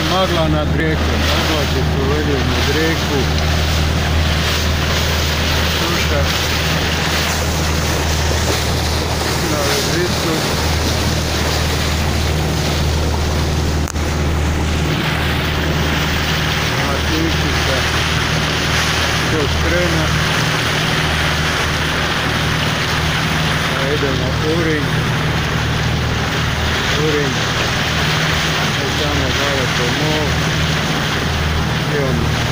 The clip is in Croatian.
je magla nad rijekom, oblaci su veli nad rijeku, suša na Vezicu. Matičica do Strena, a idemo Urinj, je tamo daleko mol i onda